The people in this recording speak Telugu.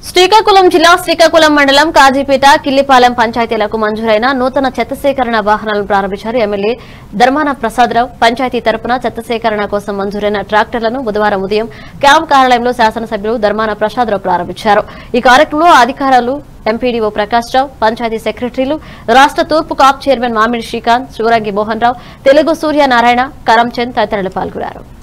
శ్రీకాకుళం జిల్లా శ్రీకాకుళం మండలం కాజీపేట కిల్లిపాలెం పంచాయతీలకు మంజూరైన నూతన చెత్త సేకరణ వాహనాలను ప్రారంభించారు ఎమ్మెల్యే ధర్మాన ప్రసాదరావు. పంచాయతీ తరపున చెత్త సేకరణ కోసం మంజూరైన ట్రాక్టర్లను బుధవారం ఉదయం క్యాంప్ కార్యాలయంలో శాసనసభ్యులు ధర్మాన ప్రసాదరావు ప్రారంభించారు. ఈ కార్యక్రమంలో అధికారులు, ఎంపీడీఓ ప్రకాష్ రావు, పంచాయతీ సెక్రటరీలు, రాష్ట్ర తూర్పు కాప్ చైర్మన్ మామిడి శ్రీకాంత్, శివరంగి మోహన్ రావు, తెలుగు సూర్యనారాయణ, కరంచంద్ తదితరులు పాల్గొన్నారు.